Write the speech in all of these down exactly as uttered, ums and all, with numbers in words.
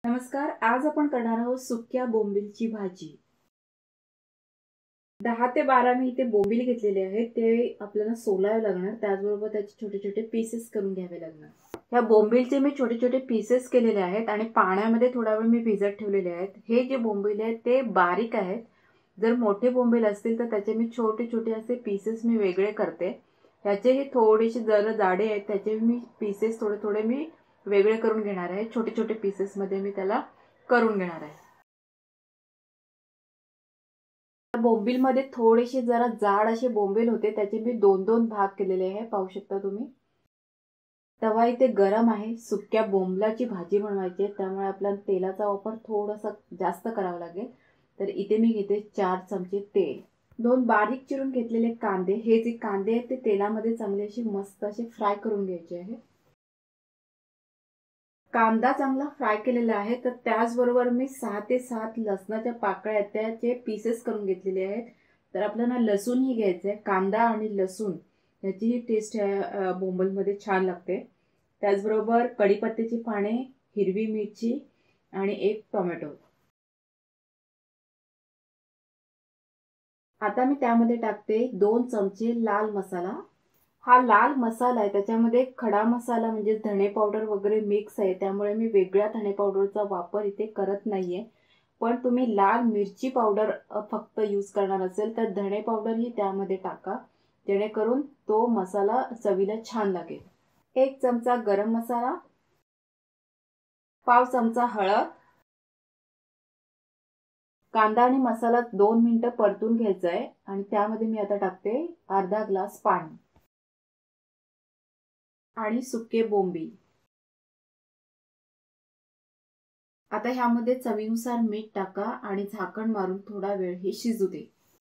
नमस्कार, आज आपण करणार आहोत सुक्या बोंबीलची भाजी। दहा ते बारा मी इथे बोंबील घेतलेले आहेत, ते आपल्याला सोलावे लागणार। त्याचबरोबर त्याचे छोटे छोटे पीसेस करून घ्यावे लागणार। ह्या बोंबीलचे मी छोटे छोटे पीसेस केलेले आहेत आणि पाण्यामध्ये थोडा वेळ मी भिजत ठेवलेले आहेत। हे जे बोंबील आहेत ते बारीक आहेत। जर मोठे बोंबील असतील तर त्याचे मी छोटे छोटे असे पीसेस मी वेगळे करते। ह्याचे हे थोडेसे जरा जाडे आहेत, त्याचे मी पीसेस थोडे थोडे मी वेगळे करून घेणार आहे। छोटे छोटे पीसेस मध्ये मी त्याला करून घेणार आहे। बोंबील मध्ये थोडेसे जरा जाड असे बोंबील होते, त्याचे मी दोन दोन भाग केलेले आहे, पाहू शकता तुम्ही। तवा इथे गरम आहे। सुक्या बोंबलाची भाजी बनवायची आहे, त्यामुळे आपल्याला तेलाचा वापर थोडासा जास्त करावा लागेल। तर इथे मी घेते चार चमचे तेल। दोन बारीक चिरून घेतलेले कांदे, हे जे कांदे आहेत ते तेलामध्ये चांगले असे मस्त असे फ्राय करून घ्यायचे आहे। कांदा चांगला फ्राय केलेला आहे, तर त्याचबरोबर मी सहा ते सात लसणाच्या पाकळ्या त्याचे पीसेस करून घेतलेले आहेत। तर आपल्याला लसूण ही घ्यायचं आहे। कांदा आणि लसूण याची ही टेस्ट बोंबील मध्ये छान लागते। त्याचबरोबर कढीपत्त्याची पाने, हिरवी मिरची आणि एक टोमॅटो। आता मी त्यामध्ये टाकते दोन चमचे लाल मसाला। हा लाल मसाला आहे, त्याच्यामध्ये खडा मसाला म्हणजे धणे पावडर वगैरे मिक्स आहे, त्यामुळे मी वेगळ्या धणे पावडरचा वापर इथे करत नाहीये। पण तुम्ही लाल मिरची पावडर फक्त यूज करणार असेल तर धणे पावडर ही त्यामध्ये टाका, जेणेकरून तो मसाला चवीला छान लागेल। एक चमचा गरम मसाला, पाव चमचा हळद। कांदा आणि मसाला दोन मिनिटं परतून घ्यायचा आहे आणि त्यामध्ये मी आता टाकते अर्धा ग्लास पाणी आणि सुके बोंबील। आता ह्यामध्ये चवीनुसार मीठ टाका आणि झाकण मारून थोडा वेळ हे शिजू दे।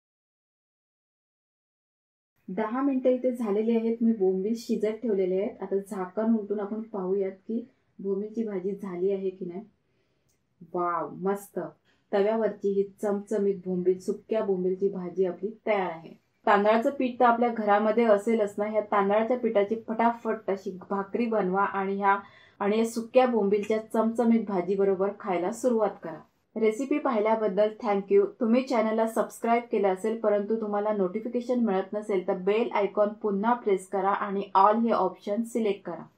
दहा मिनिटं इथे झालेली आहेत। मी बोंबील शिजत ठेवलेले आहेत। आता झाकण उलटून आपण पाहूयात की बोंबीलची भाजी झाली आहे की नाही। वाव, मस्त! तव्यावरची ही चमचमीत बोंबील सुक्या बोंबीलची भाजी आपली तयार आहे। तांदळाचं पीठ तर आपल्या घरामध्ये असेलच ना। ह्या तांदळाच्या पिठाची फटाफट अशी भाकरी बनवा आणि ह्या आणि या सुक्या बोंबीलच्या चमचमीत भाजी बरोबर खायला सुरुवात करा। रेसिपी पाहिल्याबद्दल थँक्यू। तुम्ही चॅनलला सबस्क्राइब केलं असेल परंतु तुम्हाला नोटिफिकेशन मिळत नसेल तर बेल आयकॉन पुन्हा प्रेस करा आणि ऑल हे ऑप्शन सिलेक्ट करा।